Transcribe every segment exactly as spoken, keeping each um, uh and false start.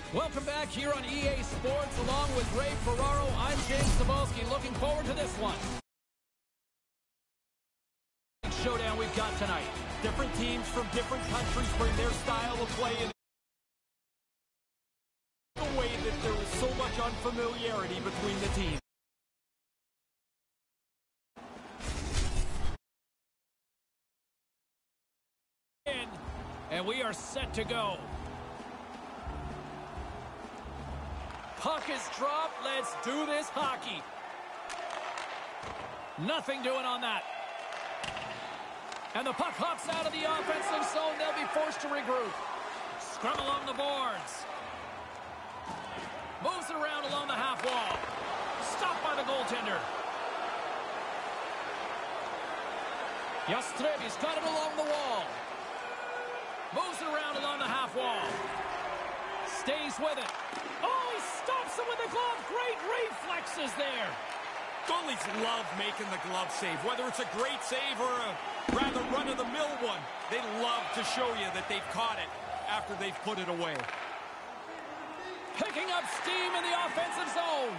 Welcome back here on E A Sports. Along with Ray Ferraro, I'm James Cebulski. Looking forward to this one. Showdown we've got tonight. Different teams from different countries bring their style of play in a way that there is so much unfamiliarity between the teams. And we are set to go. Puck is dropped. Let's do this hockey. Nothing doing on that. And the puck hops out of the offensive zone. They'll be forced to regroup. Scrum along the boards. Moves it around along the half wall. Stopped by the goaltender. Yastrevi's got it along the wall. Moves it around along the half wall. Stays with it. Oh, he stops it with the glove. Great reflexes there. Goalies love making the glove save. Whether it's a great save or a rather run-of-the-mill one, they love to show you that they've caught it after they've put it away. Picking up steam in the offensive zone.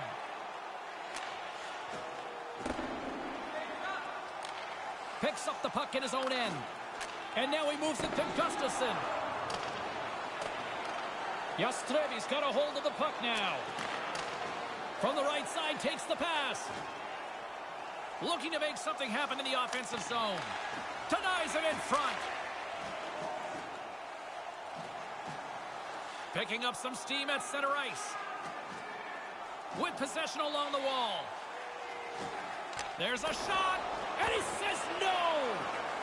Picks up the puck in his own end. And now he moves it to Gustafsson. Yastrevi's got a hold of the puck now. From the right side, takes the pass. Looking to make something happen in the offensive zone. Denies it in front. Picking up some steam at center ice. With possession along the wall. There's a shot, and he says no!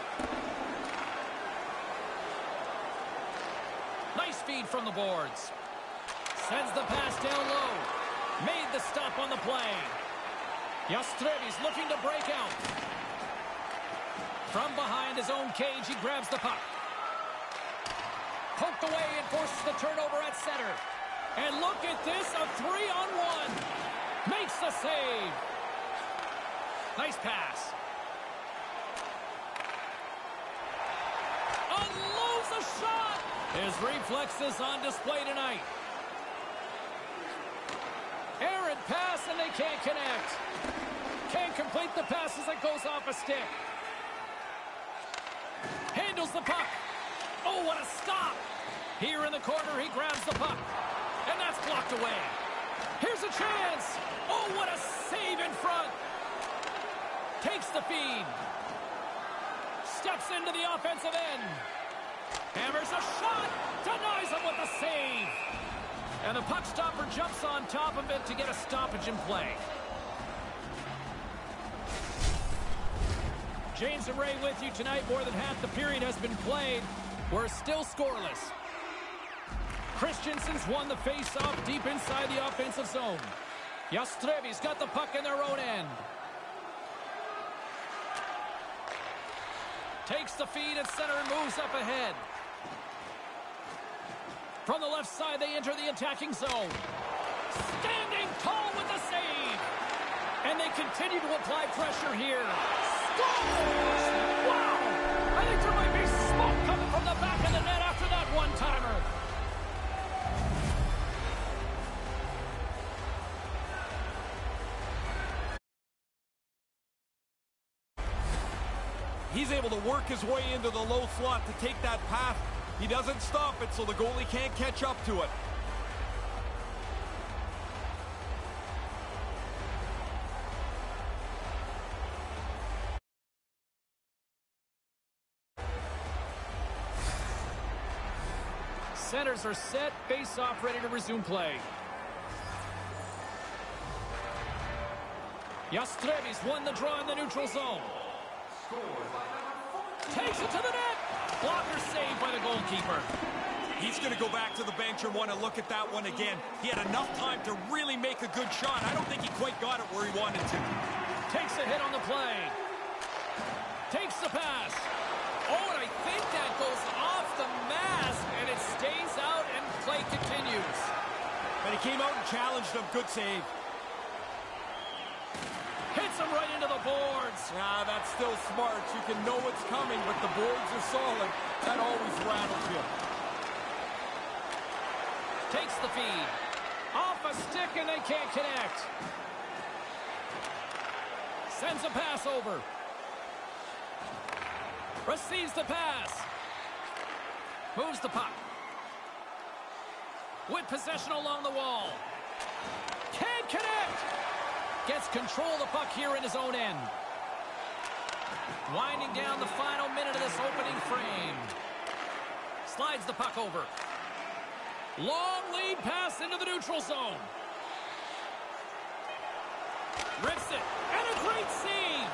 Nice feed from the boards. Sends the pass down low. Made the stop on the play. Yastrevi's looking to break out. From behind his own cage, he grabs the puck. Poked away and forces the turnover at center. And look at this, a three-on-one. Makes the save. Nice pass. Unloads a shot. His reflexes on display tonight. Errant pass, and they can't connect. Can't complete the pass as it goes off a stick. Handles the puck. Oh, what a stop. Here in the corner, he grabs the puck. And that's blocked away. Here's a chance. Oh, what a save in front. Takes the feed. Steps into the offensive end. Hammers a shot. Denies him with the save. And the puck stopper jumps on top of it to get a stoppage in play. James and Ray with you tonight. More than half the period has been played. We're still scoreless. Christensen's won the face-off deep inside the offensive zone. Yastrevi's got the puck in their own end. Takes the feed at center and moves up ahead. From the left side, they enter the attacking zone. Standing tall with the save. And they continue to apply pressure here. Scores! Wow! I think there might be smoke coming from the back of the net after that one-timer. He's able to work his way into the low slot to take that pass. He doesn't stop it, so the goalie can't catch up to it. Centers are set, face-off ready to resume play. Yastrevi's won the draw in the neutral zone. Takes it to the net. Blocker saved by the goalkeeper. He's going to go back to the bench and want to look at that one again. He had enough time to really make a good shot. I don't think he quite got it where he wanted to. Takes a hit on the play. Takes the pass. Oh, and I think that goes off the mask, and it stays out, and play continues. And he came out and challenged him. Good save. Hits him right into the boards. Ah, that's still smart. You can know it's coming, but the boards are solid. That always rattles you. Takes the feed. Off a stick and they can't connect. Sends a pass over. Receives the pass. Moves the puck. With possession along the wall. Can't connect. Gets control of the puck here in his own end. Winding down the final minute of this opening frame. Slides the puck over. Long lead pass into the neutral zone. Rips it. And a great save.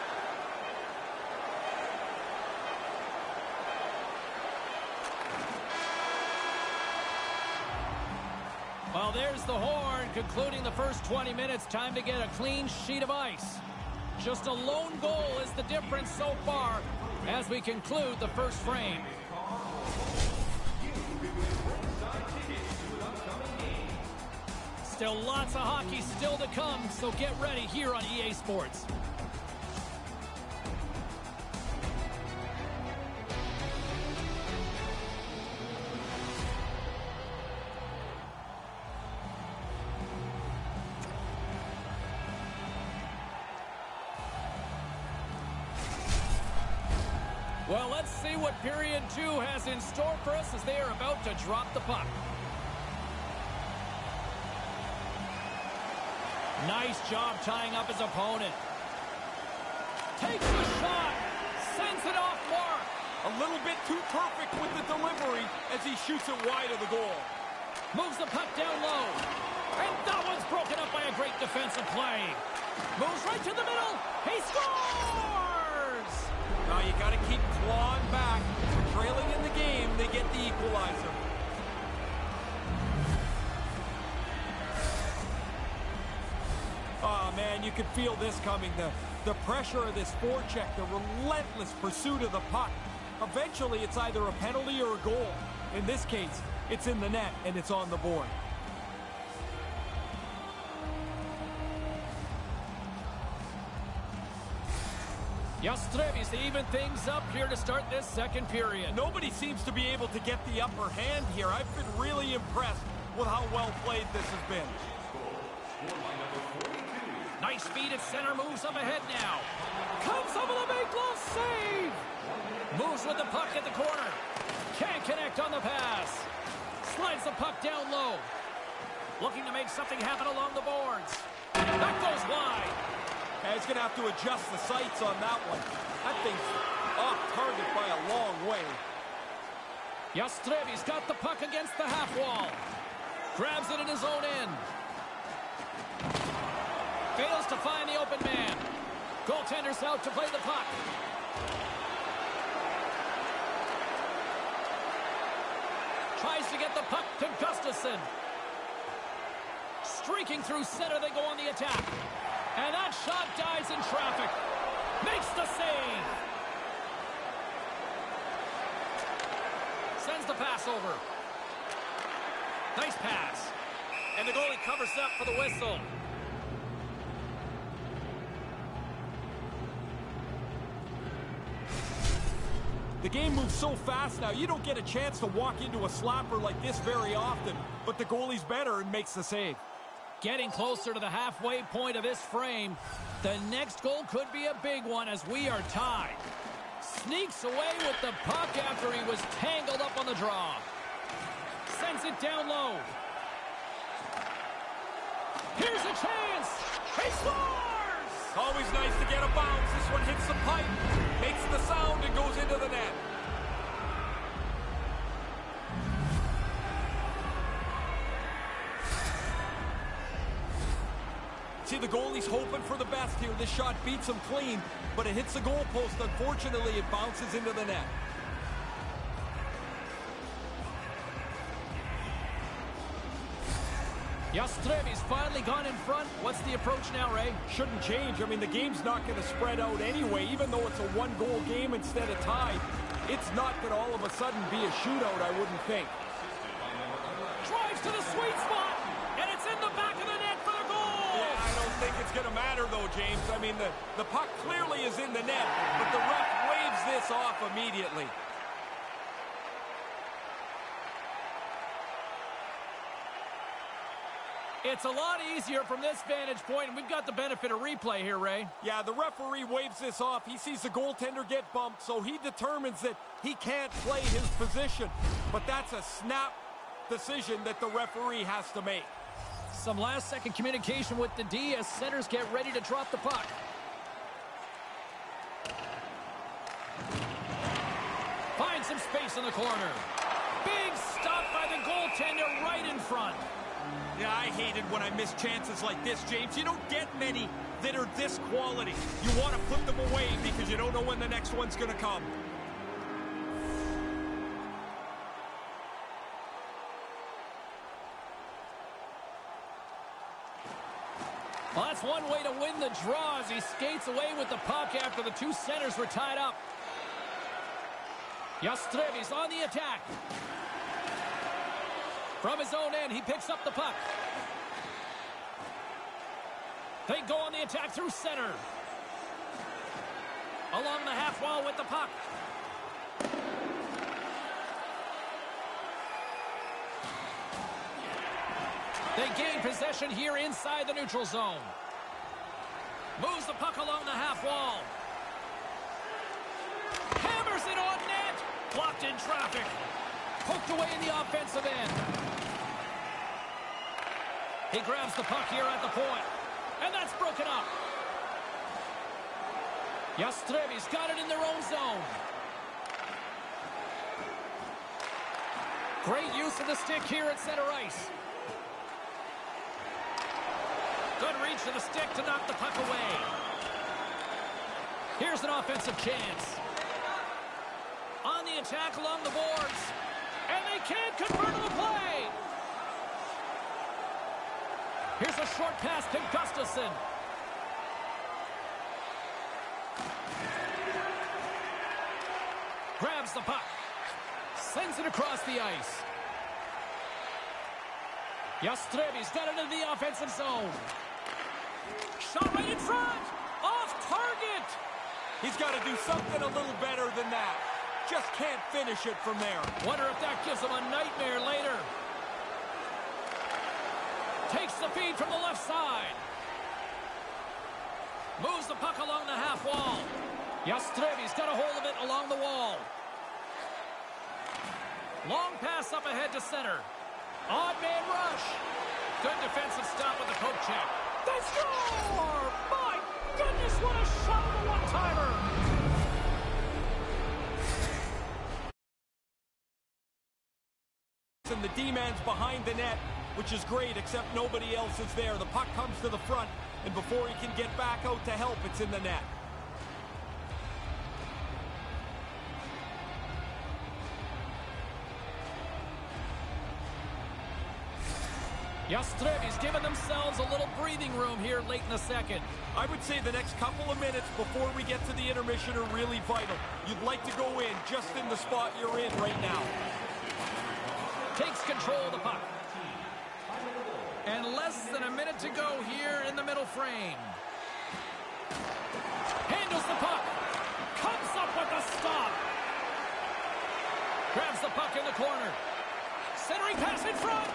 Well, there's the horn concluding the first twenty minutes. Time to get a clean sheet of ice. Just a lone goal is the difference so far as we conclude the first frame. Still lots of hockey still to come, so get ready here on E A Sports. Well, let's see what period two has in store for us as they are about to drop the puck. Nice job tying up his opponent. Takes a shot. Sends it off mark. A little bit too perfect with the delivery as he shoots it wide of the goal. Moves the puck down low. And that one's broken up by a great defensive play. Moves right to the middle. He scores! Now you got to keep clawing back. Trailing in the game, they get the equalizer. Oh, man, you could feel this coming. The, the pressure of this forecheck, the relentless pursuit of the puck. Eventually, it's either a penalty or a goal. In this case, it's in the net, and it's on the board. Jastrzębis to even things up here to start this second period. Nobody seems to be able to get the upper hand here. I've been really impressed with how well played this has been. Nice speed at center, moves up ahead now. Comes up with a big glove save. Moves with the puck at the corner. Can't connect on the pass. Slides the puck down low. Looking to make something happen along the boards. That goes wide. Yeah, he's going to have to adjust the sights on that one. That thing's off target by a long way. Jastrzębis got the puck against the half wall. Grabs it in his own end. Fails to find the open man. Goaltender's out to play the puck. Tries to get the puck to Gustafsson. Streaking through center, they go on the attack. And that shot dies in traffic. Makes the save. Sends the pass over. Nice pass. And the goalie covers up for the whistle. The game moves so fast now, you don't get a chance to walk into a slapper like this very often. But the goalie's better and makes the save. Getting closer to the halfway point of this frame. The next goal could be a big one as we are tied. Sneaks away with the puck after he was tangled up on the draw. Sends it down low. Here's a chance. He scores! Always nice to get a bounce. This one hits the pipe, makes the sound, and goes into the net. See, the goalie's hoping for the best here. This shot beats him clean, but it hits the goalpost. Unfortunately, it bounces into the net. Jastrzębis finally gone in front. What's the approach now, Ray? Shouldn't change. I mean, the game's not going to spread out anyway, even though it's a one-goal game instead of tied. It's not going to all of a sudden be a shootout, I wouldn't think. Drives to the sweet spot, and it's in the back of the net for the goal! Yeah, I don't think it's going to matter, though, James. I mean, the, the puck clearly is in the net, but the ref waves this off immediately. It's a lot easier from this vantage point, and we've got the benefit of replay here, Ray. Yeah, the referee waves this off. He sees the goaltender get bumped, so he determines that he can't play his position. But that's a snap decision that the referee has to make. Some last-second communication with the D as centers get ready to drop the puck. Finds some space in the corner. Big stop by the goaltender right in front. Yeah, I hate it when I miss chances like this, James. You don't get many that are this quality. You want to put them away because you don't know when the next one's going to come. Well, that's one way to win the draw as he skates away with the puck after the two centers were tied up. Yastrevi's on the attack. From his own end, he picks up the puck. They go on the attack through center. Along the half wall with the puck. They gain possession here inside the neutral zone. Moves the puck along the half wall. Hammers it on net. Blocked in traffic. Poked away in the offensive end. He grabs the puck here at the point. And that's broken up. Yastrevi's got it in their own zone. Great use of the stick here at center ice. Good reach to the stick to knock the puck away. Here's an offensive chance. On the attack along the boards. And they can't convert the play. Here's a short pass to Gustafsson. Grabs the puck. Sends it across the ice. Yastrevi's got it into the offensive zone. Shot right in front. Off target. He's got to do something a little better than that. Just can't finish it from there. Wonder if that gives him a nightmare later. Takes the feed from the left side. Moves the puck along the half wall. Yastrevi's got a hold of it along the wall. Long pass up ahead to center. Odd man rush. Good defensive stop with the poke check. They score! My goodness, what a shot of a one-timer! And the D-man's behind the net, which is great, except nobody else is there. The puck comes to the front, and before he can get back out to help, it's in the net. Yastrevi's given themselves a little breathing room here late in the second. I would say the next couple of minutes before we get to the intermission are really vital. You'd like to go in just in the spot you're in right now. Takes control of the puck. And less than a minute to go here in the middle frame. Handles the puck. Comes up with a stop. Grabs the puck in the corner. Centering pass in front.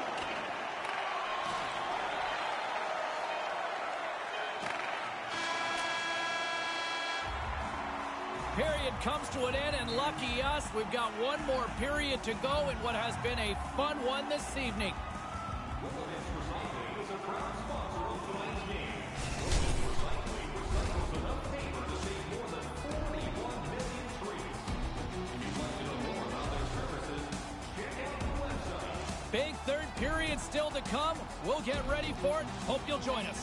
Period comes to an end, and lucky us, we've got one more period to go in what has been a fun one this evening. Big third period still to come. We'll get ready for it. Hope you'll join us.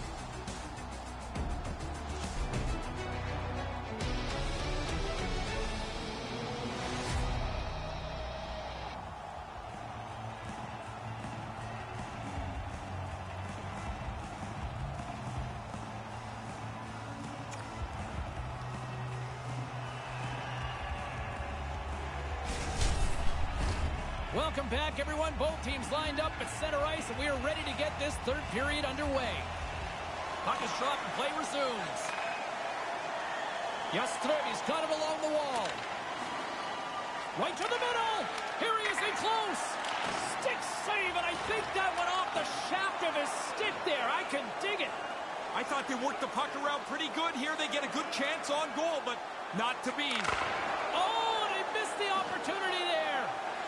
Welcome back, everyone. Both teams lined up at center ice, and we are ready to get this third period underway. Puck is dropped and play resumes. Yastrevi's got it along the wall. Right to the middle. Here he is in close. Stick save, and I think that went off the the shaft of his stick there. I can dig it. I thought they worked the puck around pretty good here. They get a good chance on goal, but not to be. Oh, they missed the opportunity there.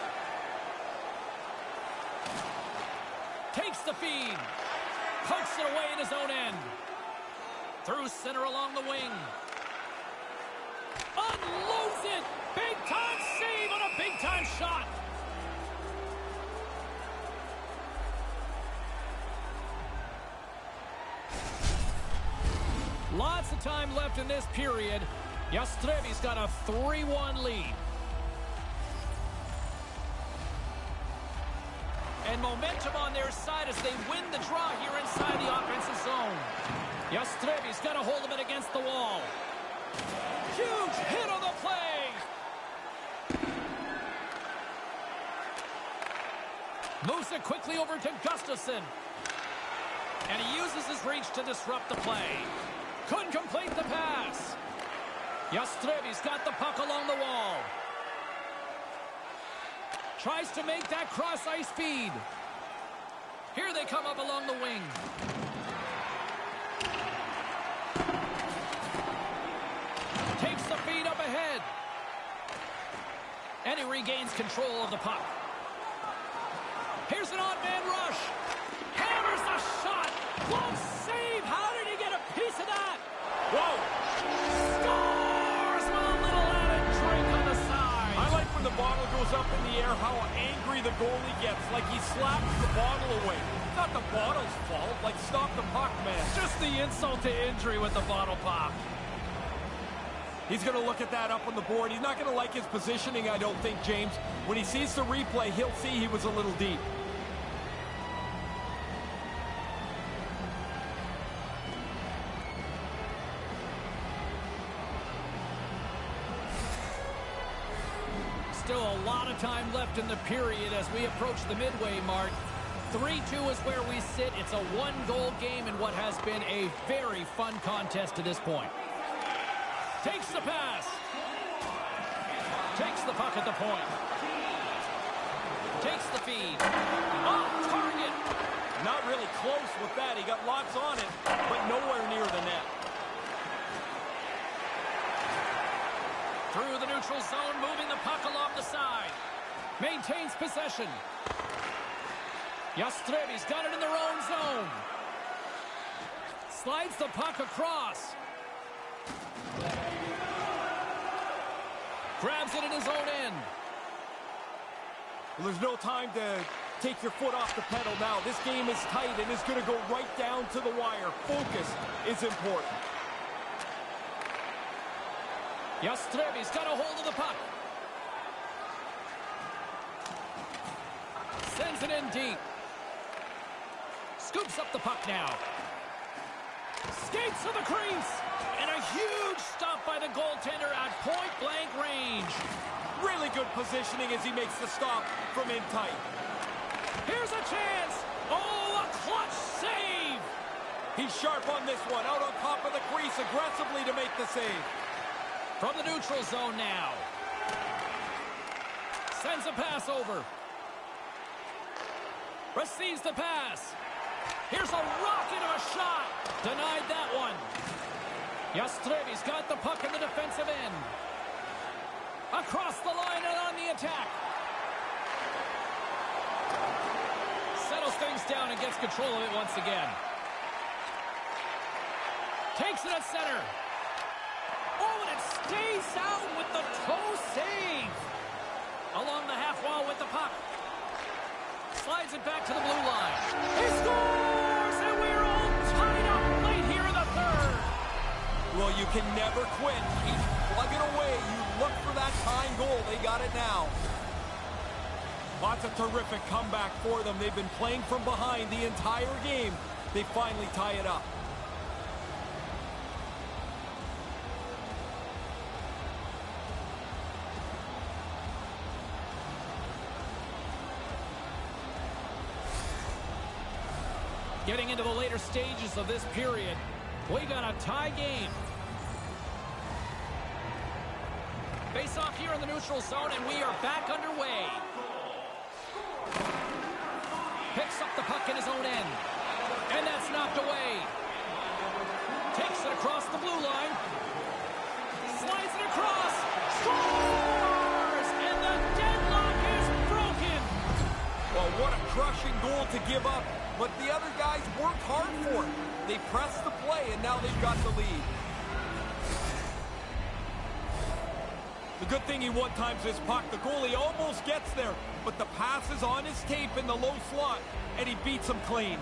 Takes the feed. Pokes it away in his own end. Through center along the wing. Unloads it. Big time save on a big time shot. Lots of time left in this period. Jastrzębi's got a three one lead. And momentum on their side as they win the draw here inside the offensive zone. Jastrzębi's got a hold of it against the wall. Huge hit on the play. Moves it quickly over to Gustafsson. And he uses his reach to disrupt the play. Couldn't complete the pass. Jastrzębi's got the puck along the wall. Tries to make that cross-ice feed. Here they come up along the wing. Takes the feed up ahead. And he regains control of the puck. Here's an odd man rush. Hammers the shot. Glove save. How did he get a piece of that? Whoa! Scores with a little added drink on the side. I like when the bottle goes up in the air, how angry the goalie gets. Like he slaps the bottle away. It's not the bottle's fault. Like, stop the puck, man. Just the insult to injury with the bottle pop. He's going to look at that up on the board. He's not going to like his positioning, I don't think, James. When he sees the replay, he'll see he was a little deep. Still a lot of time left in the period as we approach the midway mark. three two is where we sit. It's a one-goal game in what has been a very fun contest to this point. Takes the pass. Takes the puck at the point. Takes the feed. Off target. Not really close with that. He got lots on it, but nowhere near the net. Through the neutral zone, moving the puck along the side. Maintains possession. Jastrzębi's got it in their own zone. Slides the puck across. Grabs it in his own end. Well, there's no time to take your foot off the pedal now. This game is tight and is going to go right down to the wire. Focus is important. Jastrzębi's got a hold of the puck. Sends it in deep. Scoops up the puck now. Skates to the crease. And a huge stop by the goaltender at point-blank range. Really good positioning as he makes the stop from in tight. Here's a chance. Oh, a clutch save. He's sharp on this one. Out on top of the crease aggressively to make the save. From the neutral zone now. Sends a pass over. Receives the pass. Here's a rocket of a shot. Denied that one. Jastrzębi's got the puck in the defensive end. Across the line and on the attack. Settles things down and gets control of it once again. Takes it at center. Oh, and it stays out with the toe save. Along the half wall with the puck. Slides it back to the blue line. He scores! And we're all tied up late here in the third. Well, you can never quit. Keep plugging away. You look for that tying goal. They got it now. Lots of terrific comeback for them. They've been playing from behind the entire game. They finally tie it up. Getting into the later stages of this period, we got a tie game. Face off here in the neutral zone, and we are back underway. Picks up the puck in his own end. And that's knocked away. Takes it across the blue line. Slides it across. Scores! And the deadlock is broken. Well, what a crushing goal to give up. But the other guys worked hard for it. They pressed the play, and now they've got the lead. The good thing he one-times this puck. The goalie almost gets there, but the pass is on his tape in the low slot, and he beats him clean.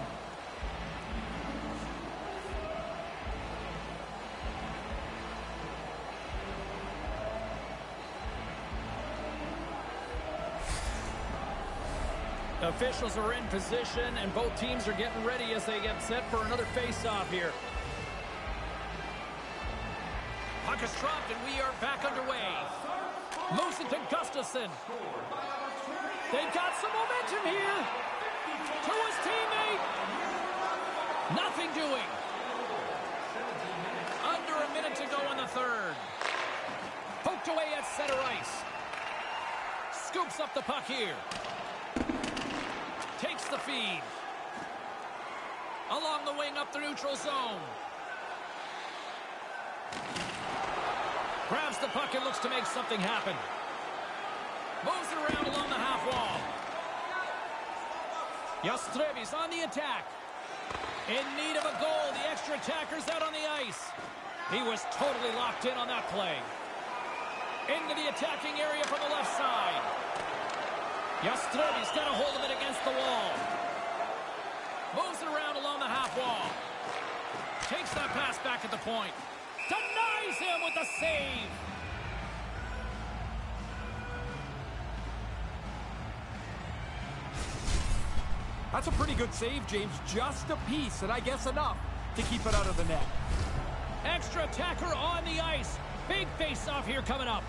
Officials are in position, and both teams are getting ready as they get set for another face-off here. Puck is dropped, and we are back underway. Moves it to Gustafsson. They've got some momentum here. To his teammate. Nothing doing. Under a minute to go in the third. Poked away at center ice. Scoops up the puck here. Takes the feed. Along the wing up the neutral zone. Grabs the puck and looks to make something happen. Moves it around along the half wall. Yastrevi's on the attack. In need of a goal. The extra attacker's out on the ice. He was totally locked in on that play. Into the attacking area from the left side. Yastrevi's got a hold of it against the wall. Moves it around along the half wall. Takes that pass back at the point. Denies him with the save. That's a pretty good save, James. Just a piece, and I guess enough to keep it out of the net. Extra attacker on the ice. Big face-off here coming up.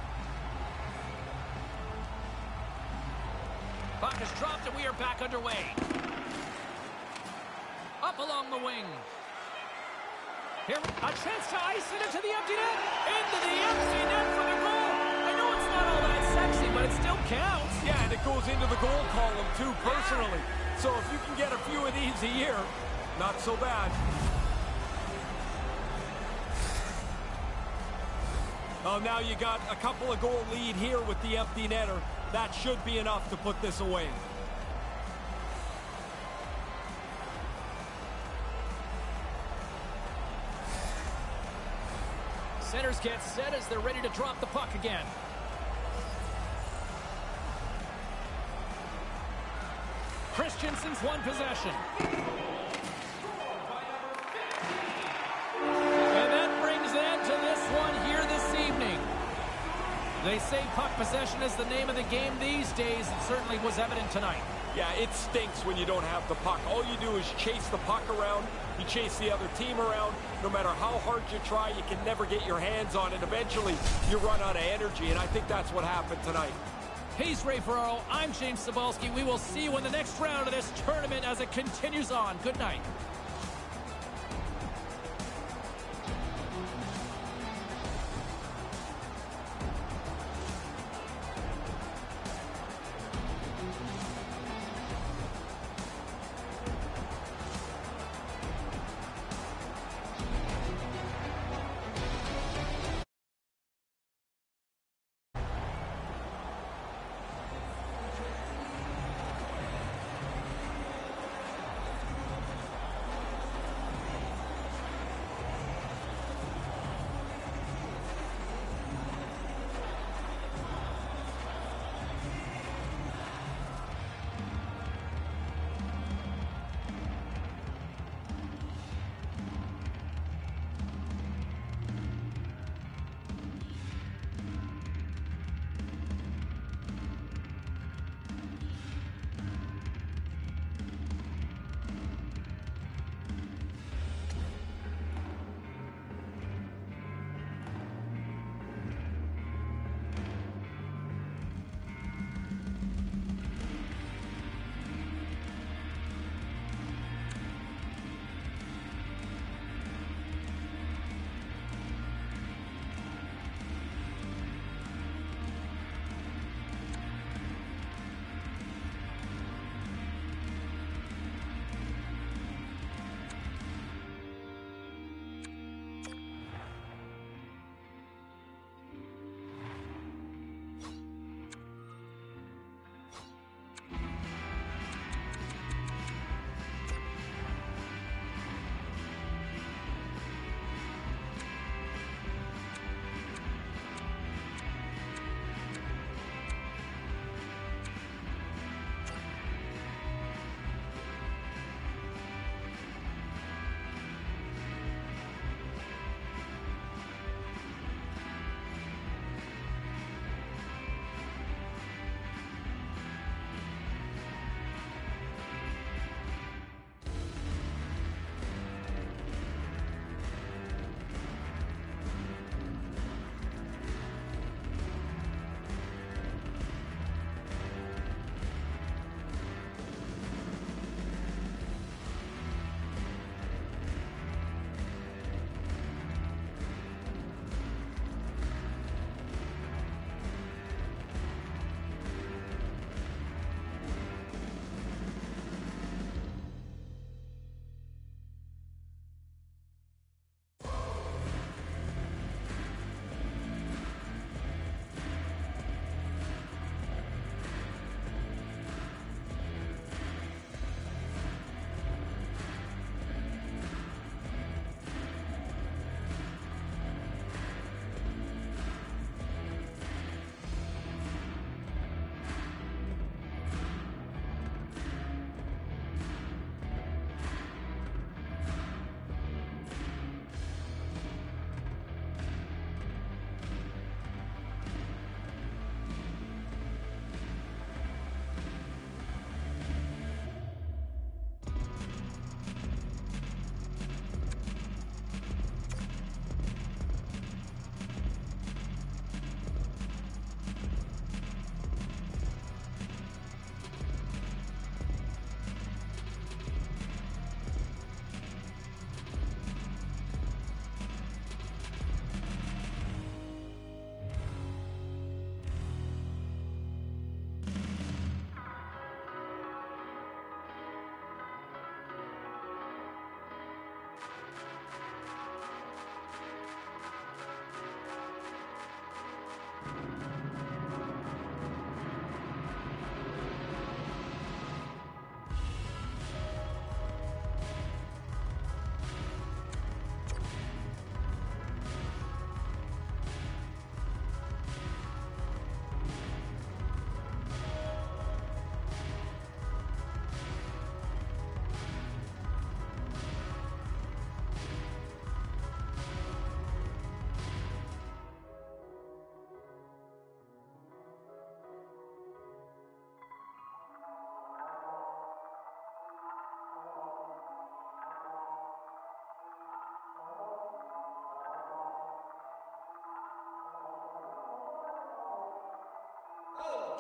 Puck is dropped, and we are back underway. Up along the wing. Here, a chance to ice it into the empty net. Into the empty net for the goal. I know it's not all that sexy, but it still counts. Yeah, and it goes into the goal column, too, personally. So if you can get a few of these a year, not so bad. Oh, now you got a couple of goal lead here with the empty netter. That should be enough to put this away. Centers get set as they're ready to drop the puck again. Christensen's won possession. And that brings an end to this one here this evening. They say puck possession is the name of the game these days. It certainly was evident tonight. Yeah, it stinks when you don't have the puck. All you do is chase the puck around. You chase the other team around. No matter how hard you try, you can never get your hands on it. Eventually, you run out of energy, and I think that's what happened tonight. He's Ray Ferraro. I'm James Cybulski. We will see you in the next round of this tournament as it continues on. Good night.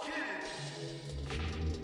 kick.